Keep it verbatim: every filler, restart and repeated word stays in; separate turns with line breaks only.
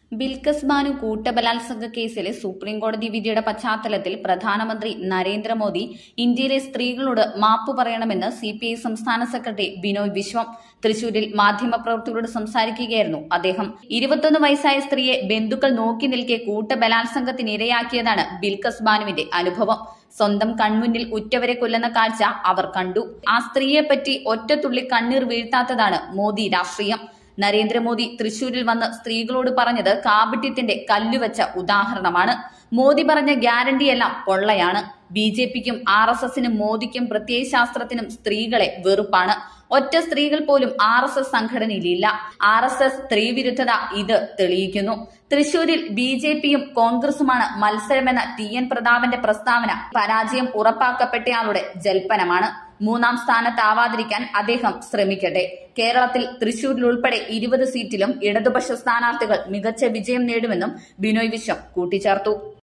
ബിൽക്കസ് ബാനു കൂട്ടബലാത്സംഗ കേസിലെ സുപ്രീംകോടതി വിധിയുടെ പശ്ചാത്തലത്തിൽ പ്രധാനമന്ത്രി നരേന്ദ്രമോദി ഇന്ത്യയിലെ സ്ത്രീകളോട് മാപ്പു പറയണമെന്ന് സിപിഐ സംസ്ഥാന സെക്രട്ടറി ബിനോയ് വിശ്വം. തൃശൂരിൽ മാധ്യമപ്രവർത്തകരോട് സംസാരിക്കുകയായിരുന്നു അദ്ദേഹം. ഇരുപത്തൊന്ന് വയസ്സായ സ്ത്രീയെ ബന്ധുക്കൾ നോക്കി നിൽക്കെ കൂട്ടബലാത്സംഗത്തിനിരയാക്കിയതാണ് ബിൽക്കസ് ബാനുവിന്റെ അനുഭവം. സ്വന്തം കൺമുന്നിൽ ഉറ്റവരെ കൊല്ലുന്ന കാഴ്ച അവർ കണ്ടു. ആ സ്ത്രീയെപ്പറ്റി ഒറ്റത്തുള്ളി കണ്ണീർ വീഴ്ത്താത്തതാണ് മോദി രാഷ്ട്രീയം. നരേന്ദ്രമോദി തൃശൂരിൽ വന്ന് സ്ത്രീകളോട് പറഞ്ഞത് കാപട്യത്തിന്റെ കല്ലുവച്ച ഉദാഹരണമാണ്. മോദി പറഞ്ഞ ഗ്യാരണ്ടിയെല്ലാം പൊള്ളയാണ്. ബി ജെ പിക്കും ആർ എസ് എസിനും മോദിക്കും പ്രത്യയശാസ്ത്രത്തിനും സ്ത്രീകളെ വെറുപ്പാണ്. ഒറ്റ സ്ത്രീകൾ പോലും ആർ എസ് എസ് സംഘടനയിലില്ല. ആർ എസ് എസ് സ്ത്രീവിരുദ്ധത ഇത് തെളിയിക്കുന്നു. തൃശൂരിൽ ബി ജെ പിയും കോൺഗ്രസുമാണ് മത്സരമെന്ന ടി എൻ പ്രതാപന്റെ പ്രസ്താവന പരാജയം ഉറപ്പാക്കപ്പെട്ടയാളുടെ ജൽപ്പനമാണ്. മൂന്നാം സ്ഥാനത്താവാതിരിക്കാൻ അദ്ദേഹം ശ്രമിക്കട്ടെ. കേരളത്തിൽ തൃശൂരിലുൾപ്പെടെ ഇരുപത് സീറ്റിലും ഇടതുപക്ഷ സ്ഥാനാർത്ഥികൾ മികച്ച വിജയം നേടുമെന്നും ബിനോയ് വിശ്വം കൂട്ടിച്ചേർത്തു.